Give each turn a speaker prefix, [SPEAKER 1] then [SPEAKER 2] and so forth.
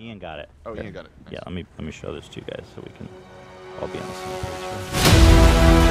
[SPEAKER 1] Ian got it.
[SPEAKER 2] Oh, Ian got it. Nice.
[SPEAKER 1] Yeah, let me show this to you guys so we can all be on the same page here.